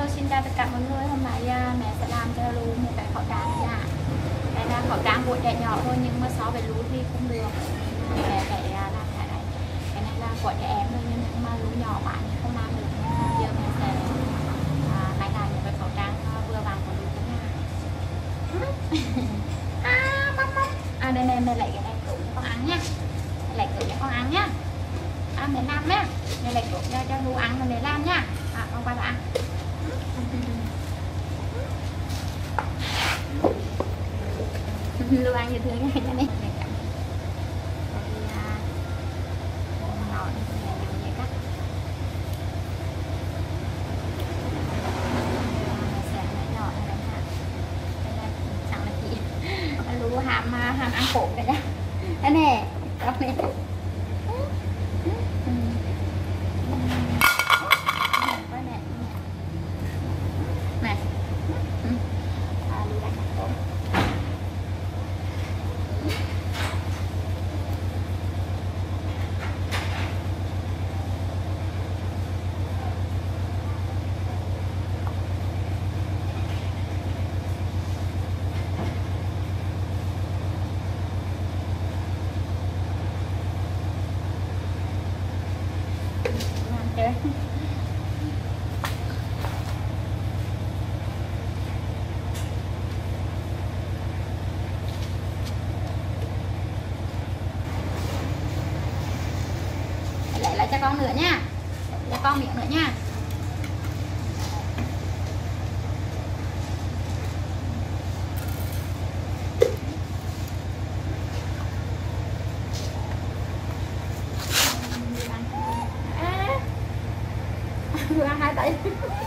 Hello, xin chào tất cả mọi người. Hôm nay mẹ sẽ làm cho Lu một cái khẩu trang nha. Đây là khẩu trang của trẻ nhỏ thôi, nhưng mà so với Lu thì cũng được. Mẹ phải làm cái này. Cái này là của trẻ em thôi, nhưng mà Lu nhỏ quá thì không làm được. Giờ mẹ sẽ may làm một cái khẩu trang vừa vặn của Lu nha. Đây mẹ lấy cái này cũ cho con ăn nha. Lấy cũ cho con ăn nha. Mẹ làm nhá. Mẹ lấy cũ cho Lu ăn rồi mẹ làm nha. Con qua ăn. Lu ăn như thường ngay cho nên Lu ham ăn củ này nhá. Đây nè, đó nè. Lấy lại cho con nữa nha, cho con miệng nữa nha. Vừa ăn hai tay.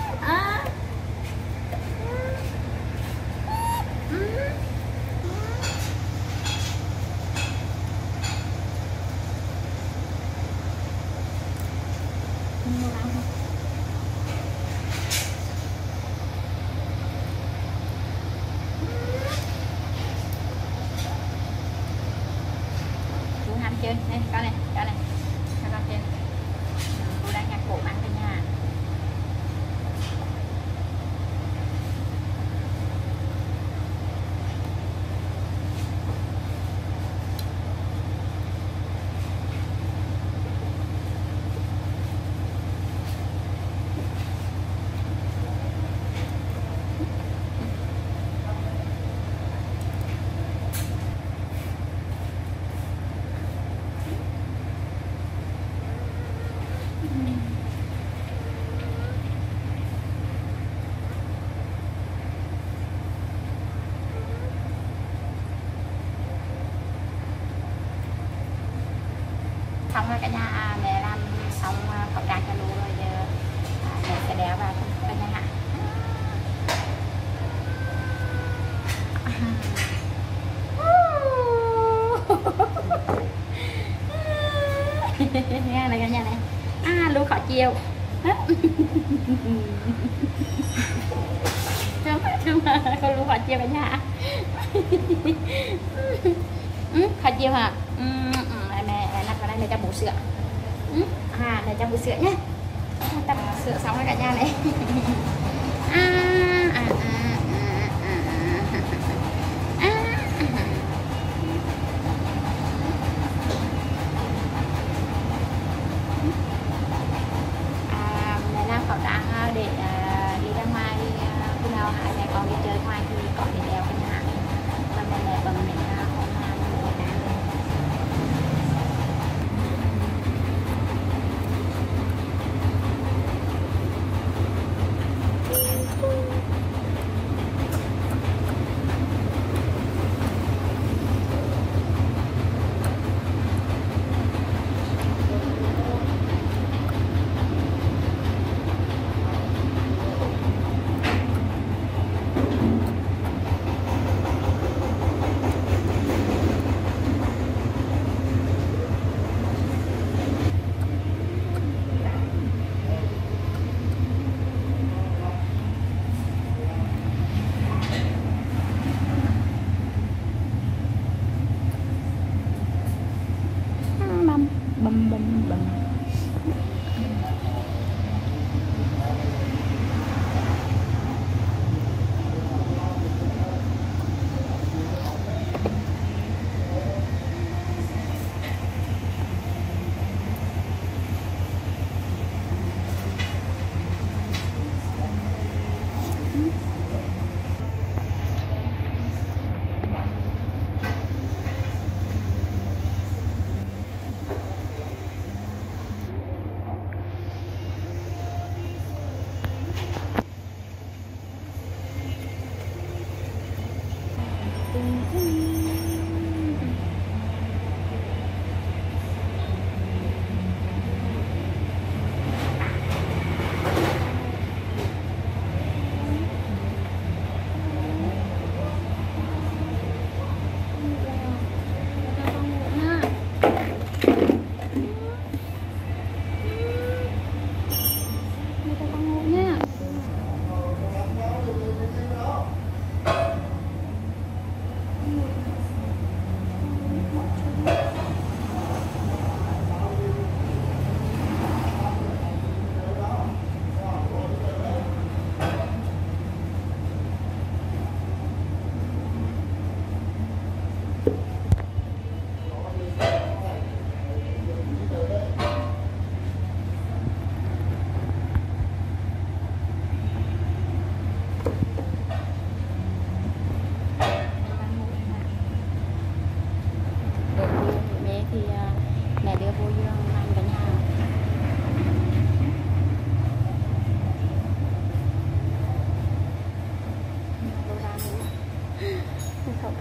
Chú ăn chơi này, con này, con này, cho con chơi. Cô đang nhặt cổ ăn thôi nha. Xong rồi cả nhà, mẹ làm xong khẩu trang cho Lu rồi, giờ mẹ sẽ đeo vào cả nhà hạ. Nghe này cả nhà này. Lu khó chịu. Con Lu khó chịu cả nhà. Khó chịu hả? Mẹ nắp vào đây để cho bú sữa. Để cho bú sữa nhé. Tập sữa xong rồi cả nhà này. Mẹ làm khẩu trang để đi ra ngoài, khi nào hai mẹ con đi chơi ngoài thì có để đeo cái nhà. Và mẹ bấm mình không làm được cái này.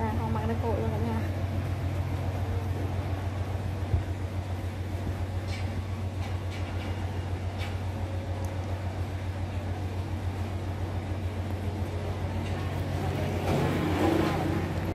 không mang nó cội luôn cả nhà